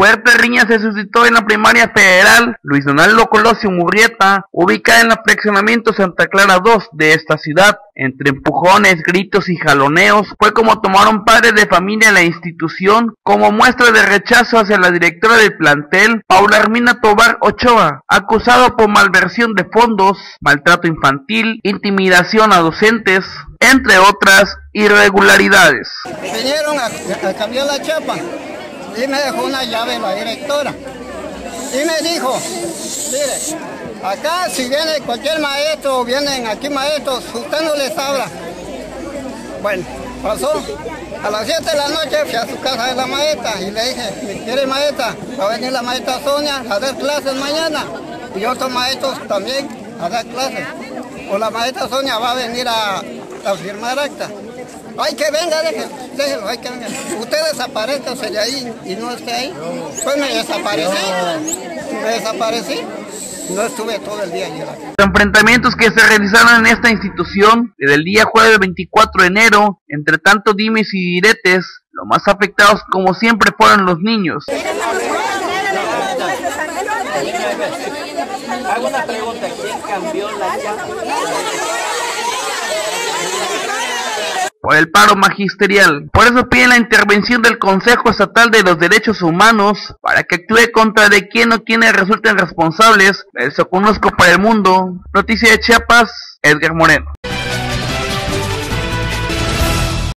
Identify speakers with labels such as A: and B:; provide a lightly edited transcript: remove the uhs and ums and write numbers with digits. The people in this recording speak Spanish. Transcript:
A: fuerte riña se suscitó en la primaria federal Luis Donaldo Colosio Murrieta, ubicada en el fraccionamiento Santa Clara 2 de esta ciudad. Entre empujones, gritos y jaloneos, fue como tomaron padres de familia la institución como muestra de rechazo hacia la directora del plantel, Paula Hermina Tobar Ochoa, acusado por malversión de fondos, maltrato infantil, intimidación a docentes, entre otras irregularidades.
B: Vinieron a cambiar la chapa y me dejó una llave la directora y me dijo, mire, acá si viene cualquier maestro o vienen aquí maestros, usted no les habla. Bueno, pasó. A las 7 de la noche fui a su casa de la maestra y le dije, ¿quiere maestra? Va a venir la maestra Sonia a dar clases mañana y otros maestros también a dar clases. O la maestra Sonia va a venir a firmar acta. Ay, que venga, déjelo, ay, que venga. Usted desaparezca de ahí y no esté ahí. Pues me desaparecí. No estuve todo el día allí.
A: Los enfrentamientos que se realizaron en esta institución desde el día jueves 24 de enero, entre tanto dimes y diretes, los más afectados como siempre fueron los niños.
C: Hago una pregunta, ¿quién cambió la llave?
A: Por el paro magisterial. Por eso piden la intervención del Consejo Estatal de los Derechos Humanos para que actúe contra de quien o quienes resulten responsables. Eso conozco para el mundo. Noticia de Chiapas, Edgar Moreno.